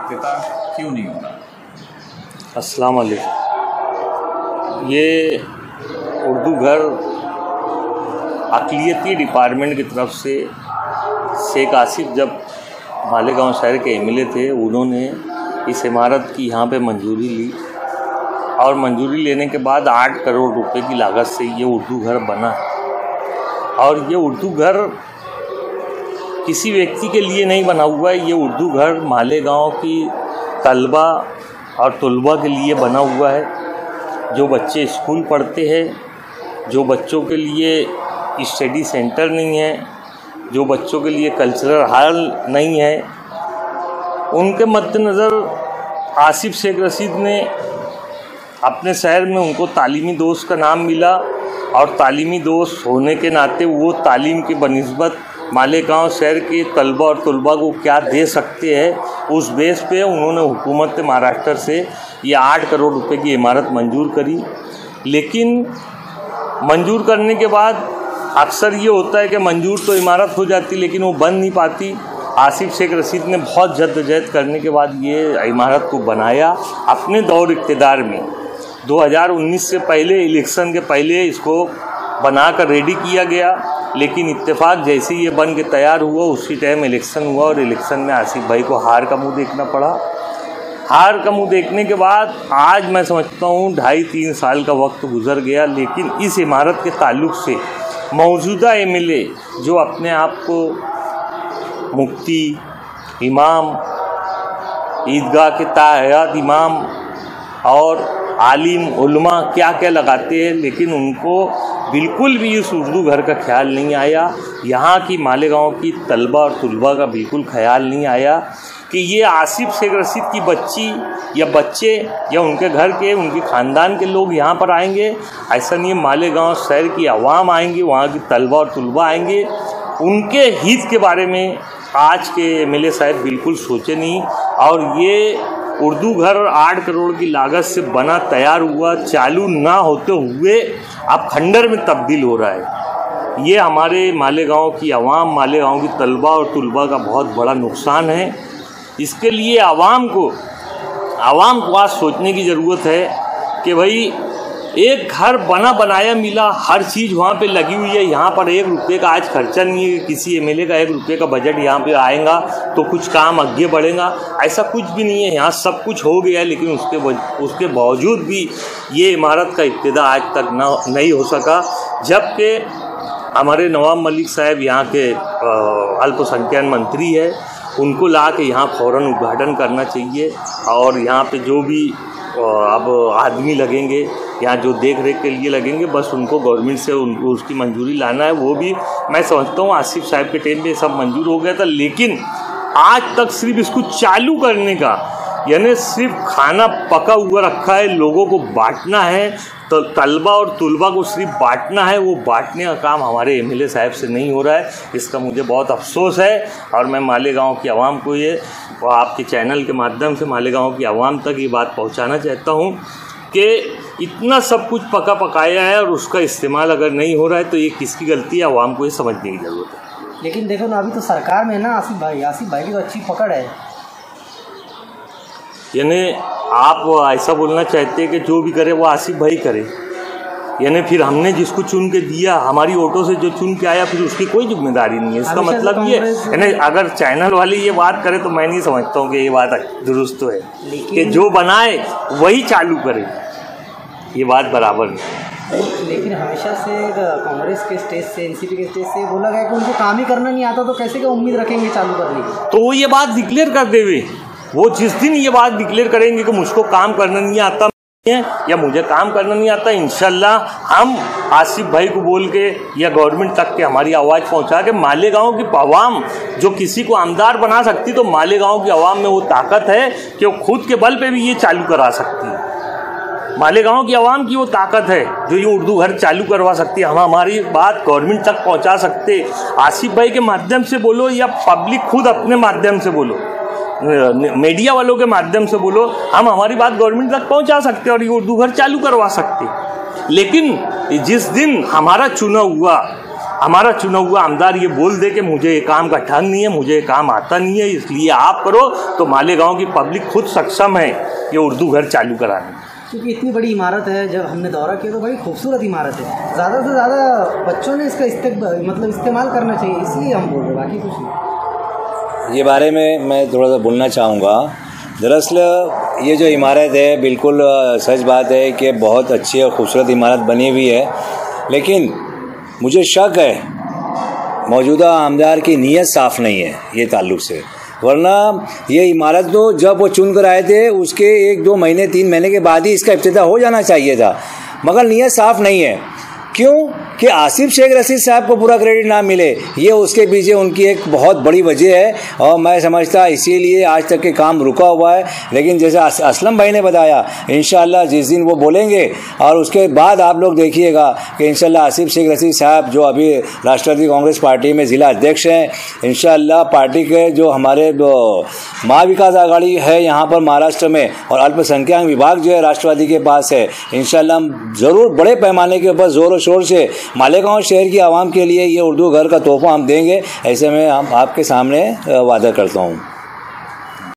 इफ्तिताह क्यों नहीं हो रहा? अस्सलाम वालेकुम। ये उर्दू घर अक़लियती डिपार्टमेंट की तरफ से शेख आसिफ जब मालेगांव शहर के एमएलए थे, उन्होंने इस इमारत की यहाँ पे मंजूरी ली और मंजूरी लेने के बाद 8 करोड़ रुपए की लागत से ये उर्दू घर बना। और ये उर्दू घर किसी व्यक्ति के लिए नहीं बना हुआ है, ये उर्दू घर मालेगांव की तलबा और तुलबा के लिए बना हुआ है। जो बच्चे स्कूल पढ़ते हैं, जो बच्चों के लिए स्टडी सेंटर नहीं है, जो बच्चों के लिए कल्चरल हॉल नहीं है, उनके मद्देनज़र आसिफ शेख रशीद ने अपने शहर में उनको तालीमी दोस्त का नाम मिला और तालीमी दोस्त होने के नाते वो तालीम की बनिस्बत मालेगांव शहर के तलबा और तुलबा को क्या दे सकते हैं, उस बेस पे उन्होंने हुकूमत महाराष्ट्र से ये 8 करोड़ रुपए की इमारत मंजूर करी। लेकिन मंजूर करने के बाद अक्सर ये होता है कि मंजूर तो इमारत हो जाती लेकिन वो बन नहीं पाती। आसिफ शेख रशीद ने बहुत जद्दोजहद करने के बाद ये इमारत को बनाया। अपने दौर इक़्तिदार में 2019 से पहले, इलेक्शन के पहले इसको बनाकर रेडी किया गया, लेकिन इत्तेफाक जैसे ही ये बन के तैयार हुआ उसी टाइम इलेक्शन हुआ और इलेक्शन में आसिफ भाई को हार का मुंह देखना पड़ा। हार का मुंह देखने के बाद आज मैं समझता हूँ 2.5-3 साल का वक्त गुजर गया, लेकिन इस इमारत के ताल्लुक़ से मौजूदा एमएलए जो अपने आप को मुफ्ती, इमाम, ईदगाह के ताहयात इमाम और आलिम उलमा क्या क्या लगाते हैं, लेकिन उनको बिल्कुल भी इस उर्दू घर का ख्याल नहीं आया। यहाँ की मालेगांव की तलबा और तुलबा का बिल्कुल ख्याल नहीं आया कि ये आसिफ शेख रशीद की बच्ची या बच्चे या उनके घर के, उनके ख़ानदान के लोग यहाँ पर आएंगे। ऐसा नहीं, मालेगांव शहर की आवाम आएंगी, वहाँ की तलबा और तुलबा आएंगे। उनके हित के बारे में आज के एमएलए साहब बिल्कुल सोचे नहीं और ये उर्दू घर 8 करोड़ की लागत से बना तैयार हुआ, चालू ना होते हुए अब खंडर में तब्दील हो रहा है। ये हमारे मालेगांव की आवाम, मालेगांव की तलबा और तुलबा का बहुत बड़ा नुकसान है। इसके लिए आवाम को आज सोचने की ज़रूरत है कि भाई एक घर बना बनाया मिला, हर चीज़ वहाँ पे लगी हुई है। यहाँ पर 1 रुपये का आज खर्चा नहीं है। किसी एमएलए का 1 रुपये का बजट यहाँ पे आएगा तो कुछ काम आगे बढ़ेगा, ऐसा कुछ भी नहीं है। यहाँ सब कुछ हो गया है, लेकिन उसके बावजूद भी ये इमारत का इब्तिदा आज तक नहीं हो सका। जबकि हमारे नवाब मलिक साहब यहाँ के अल्पसंख्यक मंत्री है, उनको ला के यहाँ फ़ौरन उद्घाटन करना चाहिए और यहाँ पे जो भी अब आदमी लगेंगे, यहाँ जो देख रेख के लिए लगेंगे, बस उनको गवर्नमेंट से उनको उसकी मंजूरी लाना है। वो भी मैं समझता हूँ आसिफ साहब के टाइम पे सब मंजूर हो गया था, लेकिन आज तक सिर्फ इसको चालू करने का, यानी सिर्फ खाना पका हुआ रखा है, लोगों को बांटना है, तो तलबा और तुलबा को सिर्फ बांटना है। वो बांटने का काम हमारे एमएलए साहब से नहीं हो रहा है। इसका मुझे बहुत अफसोस है और मैं मालेगांव की आवाम को ये और आपके चैनल के माध्यम से मालेगांव की आवाम तक ये बात पहुंचाना चाहता हूं कि इतना सब कुछ पका पकाया है और उसका इस्तेमाल अगर नहीं हो रहा है तो ये किसकी गलती है, आवाम को ये समझने की ज़रूरत है। लेकिन देखो ना, अभी तो सरकार में है ना आसिफ भाई की तो अच्छी पकड़ है। यानी आप ऐसा बोलना चाहते हैं कि जो भी करे वो आसिफ भाई करे, यानी फिर हमने जिसको चुन के दिया, हमारी वोटों से जो चुन के आया, फिर उसकी कोई जिम्मेदारी नहीं है। इसका मतलब ये यानी अगर चैनल वाले ये बात करे तो मैं नहीं समझता हूँ कि ये बात दुरुस्त है कि जो बनाए वही चालू करे, ये बात बराबर नहीं। लेकिन हमेशा से कांग्रेस के स्टेज से, एनसीपी के स्टेज से बोला गया कि उनको काम ही करना नहीं आता, तो कैसे क्या उम्मीद रखेंगे चालू करने की? तो वो ये बात डिक्लेयर कर देवे। वो जिस दिन ये बात डिक्लेयर करेंगे कि मुझको काम करना नहीं आता है या मुझे काम करना नहीं आता, इंशाल्लाह हम आसिफ भाई को बोल के या गवर्नमेंट तक के हमारी आवाज़ पहुंचा के मालेगांव की आवाम जो किसी को आमदार बना सकती, तो मालेगांव की आवाम में वो ताकत है कि वो खुद के बल पे भी ये चालू करा सकती है। मालेगांव की आवाम की वो ताकत है जो ये उर्दू घर चालू करवा सकती है। हम हमारी बात गवर्नमेंट तक पहुँचा सकते, आसिफ भाई के माध्यम से बोलो या पब्लिक खुद अपने माध्यम से बोलो, मीडिया वालों के माध्यम से बोलो, हम हमारी बात गवर्नमेंट तक पहुंचा सकते और ये उर्दू घर चालू करवा सकते। लेकिन जिस दिन हमारा चुना हुआ हमारा चुना हुआ आमदार ये बोल दे कि मुझे ये काम का ढंग नहीं है, मुझे ये काम आता नहीं है, इसलिए आप करो, तो मालेगांव की पब्लिक खुद सक्षम है ये उर्दू घर चालू कराने। क्योंकि इतनी बड़ी इमारत है, जब हमने दौरा किया तो बड़ी खूबसूरत इमारत है, ज़्यादा से ज़्यादा बच्चों ने इसका इस्तेमाल करना चाहिए, इसलिए हम बोल रहे हैं, बाकी कुछ नहीं। ये बारे में मैं थोड़ा सा बोलना चाहूँगा। दरअसल ये जो इमारत है बिल्कुल सच बात है कि बहुत अच्छी और ख़ूबसूरत इमारत बनी हुई है, लेकिन मुझे शक है मौजूदा आमदार की नीयत साफ़ नहीं है ये ताल्लुक़ से, वरना ये इमारत तो जब वो चुन कर आए थे उसके 1-2 महीने 3 महीने के बाद ही इसका इफ्तिताह हो जाना चाहिए था, मगर नीयत साफ़ नहीं है। क्यों कि आसिफ शेख रशीद साहब को पूरा क्रेडिट ना मिले, ये उसके पीछे उनकी एक बहुत बड़ी वजह है, और मैं समझता इसीलिए आज तक के काम रुका हुआ है। लेकिन जैसे असलम भाई ने बताया, इंशाअल्लाह जिस दिन वो बोलेंगे और उसके बाद आप लोग देखिएगा कि इंशाअल्लाह आसिफ शेख रशीद साहब जो अभी राष्ट्रवादी कांग्रेस पार्टी में ज़िला अध्यक्ष हैं, इंशाअल्लाह पार्टी के जो हमारे महाविकास आघाड़ी है यहाँ पर महाराष्ट्र में, और अल्पसंख्यक विभाग जो है राष्ट्रवादी के पास है, इंशाअल्लाह हम ज़रूर बड़े पैमाने के ऊपर ज़ोर शोर से मालेगांव शहर की आवाम के लिए ये उर्दू घर का तोहफा हम देंगे, ऐसे में हम आपके सामने वादा करता हूँ।